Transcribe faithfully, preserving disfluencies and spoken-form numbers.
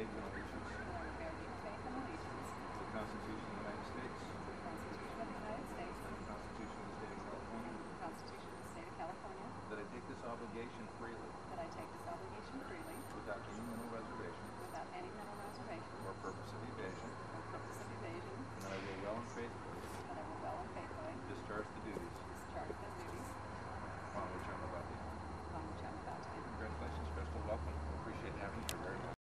faith and allegiance that I will bear deep faith and allegiance to the Constitution of the United States to the Constitution of the United States and the Constitution of the State of California, and the Constitution of the State of California, that I take this obligation freely that I take this obligation freely without any mental reservation